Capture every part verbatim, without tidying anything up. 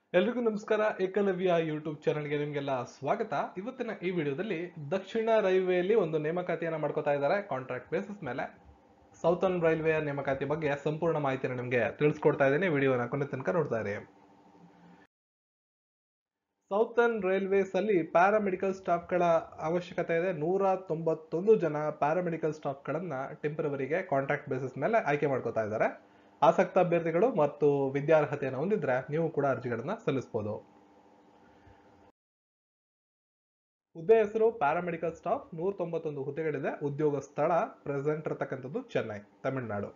ಎಲ್ರಿಗೂ ನಮಸ್ಕಾರ. ಏಕಲವ್ಯ ಯೂಟ್ಯೂಬ್ ಚಾನಲ್ಗೆ ನಿಮಗೆಲ್ಲ ಸ್ವಾಗತ. ಇವತ್ತಿನ ಈ ವಿಡಿಯೋದಲ್ಲಿ ದಕ್ಷಿಣ ರೈಲ್ವೆಯಲ್ಲಿ ಒಂದು ನೇಮಕಾತಿಯನ್ನ ಮಾಡ್ಕೋತಾ ಇದ್ದಾರೆ ಕಾಂಟ್ರಾಕ್ಟ್ ಬೇಸಿಸ್ ಮೇಲೆ. ಸೌತರ್ನ್ ರೈಲ್ವೆ ನೇಮಕಾತಿ ಬಗ್ಗೆ ಸಂಪೂರ್ಣ ಮಾಹಿತಿಯನ್ನು ನಿಮಗೆ ತಿಳಿಸ್ಕೊಡ್ತಾ ಇದ್ದೀನಿ. ವಿಡಿಯೋನ ಕೊನೆ ತನಕ ನೋಡ್ತಾ ಇರಿ. ಸೌತರ್ನ್ ರೈಲ್ವೇಸ್ ಅಲ್ಲಿ ಪ್ಯಾರಾಮೆಡಿಕಲ್ ಸ್ಟಾಫ್ ಗಳ ಅವಶ್ಯಕತೆ ಇದೆ. ನೂರ ತೊಂಬತ್ತೊಂದು ಜನ ಪ್ಯಾರಾಮೆಡಿಕಲ್ ಸ್ಟಾಫ್ ಗಳನ್ನ ಟೆಂಪರವರಿಗೆ ಕಾಂಟ್ರಾಕ್ಟ್ ಬೇಸಿಸ್ ಮೇಲೆ ಆಯ್ಕೆ ಮಾಡ್ಕೋತಾ ಇದ್ದಾರೆ. ಆಸಕ್ತ ಅಭ್ಯರ್ಥಿಗಳು ಮತ್ತು ವಿದ್ಯಾರ್ಹತೆಯನ್ನು ಹೊಂದಿದ್ರೆ ನೀವು ಕೂಡ ಅರ್ಜಿಗಳನ್ನ ಸಲ್ಲಿಸಬಹುದು. ಹುದ್ದೆ ಹೆಸರು ಪ್ಯಾರಾಮೆಡಿಕಲ್ ಸ್ಟಾಫ್. ನೂರ ತೊಂಬತ್ತೊಂದು ಹುದ್ದೆಗಳಿದೆ. ಉದ್ಯೋಗ ಸ್ಥಳ ಪ್ರೆಸೆಂಟ್ ಇರತಕ್ಕಂಥದ್ದು ಚೆನ್ನೈ, ತಮಿಳುನಾಡು.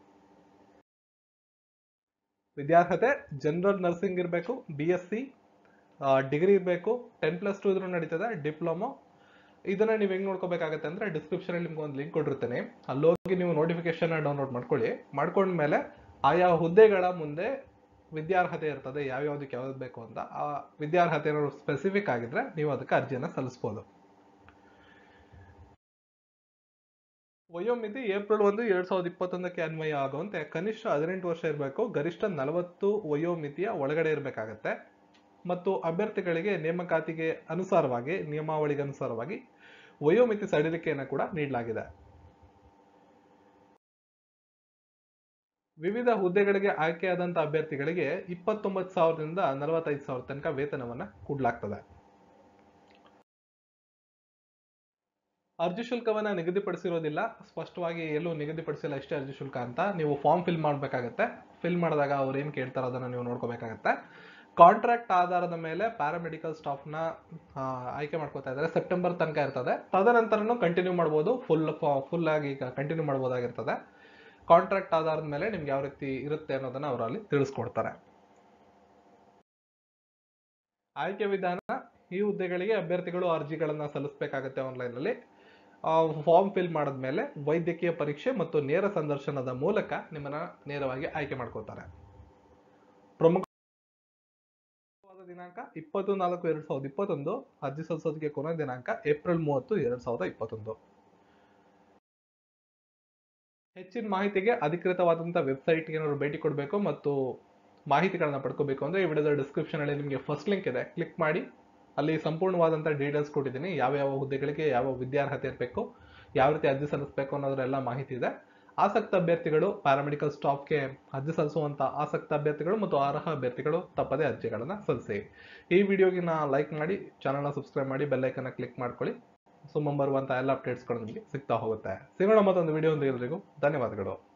ವಿದ್ಯಾರ್ಹತೆ ಜನರಲ್ ನರ್ಸಿಂಗ್ ಇರಬೇಕು, ಬಿ ಎಸ್ ಸಿ ಡಿಗ್ರಿ ಇರಬೇಕು, ಟೆನ್ ಪ್ಲಸ್ ಟು ಇದ್ರೂ ನಡೀತದೆ, ಡಿಪ್ಲೊಮೊ. ಇದನ್ನ ನೀವು ಹೆಂಗ್ ನೋಡ್ಕೋಬೇಕಾಗತ್ತೆ ಅಂದ್ರೆ ಡಿಸ್ಕ್ರಿಪ್ಷನ್ ಅಲ್ಲಿ ನಿಮ್ಗೆ ಒಂದು ಲಿಂಕ್ ಕೊಟ್ಟಿರ್ತೇನೆ. ಅಲ್ಲಿ ಹೋಗಿ ನೀವು ನೋಟಿಫಿಕೇಶನ್ ಡೌನ್ಲೋಡ್ ಮಾಡ್ಕೊಳ್ಳಿ. ಮಾಡ್ಕೊಂಡ್ಮೇಲೆ ಆಯಾ ಹುದ್ದೆಗಳ ಮುಂದೆ ವಿದ್ಯಾರ್ಹತೆ ಇರ್ತದೆ, ಯಾವ್ಯಾವ್ದಕ್ಕೆ ಯಾವ್ದು ಬೇಕು ಅಂತ. ಆ ವಿದ್ಯಾರ್ಹತೆ ಸ್ಪೆಸಿಫಿಕ್ ಆಗಿದ್ರೆ ನೀವು ಅದಕ್ಕೆ ಅರ್ಜಿಯನ್ನ ಸಲ್ಲಿಸಬಹುದು. ವಯೋಮಿತಿ ಏಪ್ರಿಲ್ ಒಂದು ಎರಡ್ ಸಾವಿರದ ಇಪ್ಪತ್ತೊಂದಕ್ಕೆ ಅನ್ವಯ ಆಗುವಂತೆ ಕನಿಷ್ಠ ಹದಿನೆಂಟು ವರ್ಷ ಇರಬೇಕು, ಗರಿಷ್ಠ ನಲವತ್ತು ವಯೋಮಿತಿಯ ಒಳಗಡೆ ಇರಬೇಕಾಗತ್ತೆ. ಮತ್ತು ಅಭ್ಯರ್ಥಿಗಳಿಗೆ ನೇಮಕಾತಿಗೆ ಅನುಸಾರವಾಗಿ ನಿಯಮಾವಳಿಗೆ ಅನುಸಾರವಾಗಿ ವಯೋಮಿತಿ ಸಡಿಲಿಕೆಯನ್ನು ಕೂಡ ನೀಡಲಾಗಿದೆ. ವಿವಿಧ ಹುದ್ದೆಗಳಿಗೆ ಆಯ್ಕೆಯಾದಂತ ಅಭ್ಯರ್ಥಿಗಳಿಗೆ ಇಪ್ಪತ್ತೊಂಬತ್ತು ಸಾವಿರದಿಂದ ನಲವತ್ತೈದು ಸಾವಿರ ತನಕ ವೇತನವನ್ನ ಕೊಡಲಾಗ್ತದೆ. ಅರ್ಜಿ ಶುಲ್ಕವನ್ನ ನಿಗದಿಪಡಿಸಿರೋದಿಲ್ಲ, ಸ್ಪಷ್ಟವಾಗಿ ಎಲ್ಲೂ ನಿಗದಿಪಡಿಸಿಲ್ಲ ಇಷ್ಟೇ ಅರ್ಜಿ ಶುಲ್ಕ ಅಂತ. ನೀವು ಫಾರ್ಮ್ ಫಿಲ್ ಮಾಡಬೇಕಾಗತ್ತೆ. ಫಿಲ್ ಮಾಡಿದಾಗ ಅವ್ರು ಏನ್ ಕೇಳ್ತಾರೋ ಅದನ್ನ ನೀವು ನೋಡ್ಕೋಬೇಕಾಗತ್ತೆ. ಕಾಂಟ್ರಾಕ್ಟ್ ಆಧಾರದ ಮೇಲೆ ಪ್ಯಾರಾಮೆಡಿಕಲ್ ಸ್ಟಾಫ್ ನ ಆಯ್ಕೆ ಮಾಡ್ಕೋತಾ ಇದ್ದಾರೆ. ಸೆಪ್ಟೆಂಬರ್ ತನಕ ಇರ್ತದೆ. ತದನಂತರನು ಕಂಟಿನ್ಯೂ ಮಾಡಬಹುದು, ಫುಲ್ ಫುಲ್ ಆಗಿ ಕಂಟಿನ್ಯೂ ಮಾಡಬಹುದಾಗಿರ್ತದೆ. ಕಾಂಟ್ರಾಕ್ಟ್ ಆಧಾರದ ಮೇಲೆ ನಿಮ್ಗೆ ಯಾವ ರೀತಿ ಇರುತ್ತೆ ಅನ್ನೋದನ್ನ ಅವರು ಅಲ್ಲಿ ತಿಳಿಸ್ಕೊಡ್ತಾರೆ. ಆಯ್ಕೆ ವಿಧಾನ: ಈ ಹುದ್ದೆಗಳಿಗೆ ಅಭ್ಯರ್ಥಿಗಳು ಅರ್ಜಿಗಳನ್ನ ಸಲ್ಲಿಸಬೇಕಾಗತ್ತೆ ಆನ್ಲೈನ್ ಅಲ್ಲಿ. ಫಾರ್ಮ್ ಫಿಲ್ ಮಾಡಿದ್ಮೇಲೆ ವೈದ್ಯಕೀಯ ಪರೀಕ್ಷೆ ಮತ್ತು ನೇರ ಸಂದರ್ಶನದ ಮೂಲಕ ನಿಮ್ಮನ್ನ ನೇರವಾಗಿ ಆಯ್ಕೆ ಮಾಡ್ಕೋತಾರೆ. ಪ್ರಮುಖ ದಿನಾಂಕ ಇಪ್ಪತ್ತು ನಾಲ್ಕು ಎರಡ್ ಸಾವಿರದ ಇಪ್ಪತ್ತೊಂದು. ಅರ್ಜಿ ಸಲ್ಲಿಸೋದಕ್ಕೆ ಕೊನೆ ದಿನಾಂಕ ಏಪ್ರಿಲ್ ಮೂವತ್ತು ಎರಡ್ ಸಾವಿರದ ಇಪ್ಪತ್ತೊಂದು. ಹೆಚ್ಚಿನ ಮಾಹಿತಿಗೆ ಅಧಿಕೃತವಾದಂತಹ ವೆಬ್ಸೈಟ್ ಏನಾದ್ರು ಭೇಟಿ ಕೊಡಬೇಕು ಮತ್ತು ಮಾಹಿತಿಗಳನ್ನ ಪಡ್ಕೋಬೇಕು ಅಂದ್ರೆ ಈ ವಿಡಿಯೋದ ಡಿಸ್ಕ್ರಿಪ್ಷನ್ ಅಲ್ಲಿ ನಿಮಗೆ ಫಸ್ಟ್ ಲಿಂಕ್ ಇದೆ, ಕ್ಲಿಕ್ ಮಾಡಿ. ಅಲ್ಲಿ ಸಂಪೂರ್ಣವಾದಂತಹ ಡೀಟೇಲ್ಸ್ ಕೊಟ್ಟಿದ್ದೀನಿ. ಯಾವ ಯಾವ ಹುದ್ದೆಗಳಿಗೆ ಯಾವ ವಿದ್ಯಾರ್ಹತೆ ಇರಬೇಕು, ಯಾವ ರೀತಿ ಅರ್ಜಿ ಸಲ್ಲಿಸಬೇಕು ಅನ್ನೋದ್ರೆಲ್ಲ ಮಾಹಿತಿ ಇದೆ. ಆಸಕ್ತ ಅಭ್ಯರ್ಥಿಗಳು ಪ್ಯಾರಾಮೆಡಿಕಲ್ ಸ್ಟಾಫ್ಗೆ ಅರ್ಜಿ ಸಲ್ಲಿಸುವಂತ ಆಸಕ್ತ ಅಭ್ಯರ್ಥಿಗಳು ಮತ್ತು ಅರ್ಹ ಅಭ್ಯರ್ಥಿಗಳು ತಪ್ಪದೇ ಅರ್ಜಿಗಳನ್ನ ಸಲ್ಲಿಸಿ. ಈ ವಿಡಿಯೋಗಿನ ಲೈಕ್ ಮಾಡಿ, ಚಾನಲ್ನ ಸಬ್ಸ್ಕ್ರೈಬ್ ಮಾಡಿ, ಬೆಲ್ ಐಕನ್ ಕ್ಲಿಕ್ ಮಾಡ್ಕೊಳ್ಳಿ. ಸೊ ಮುಂಬರುವಂತಹ ಎಲ್ಲ ಅಪ್ಡೇಟ್ಸ್ಗಳು ನಿಮಗೆ ಸಿಗ್ತಾ ಹೋಗುತ್ತೆ. ಸಿಗೋಣ ಮತ್ತೊಂದು ವಿಡಿಯೋ. ಎಲ್ರಿಗೂ ಧನ್ಯವಾದಗಳು.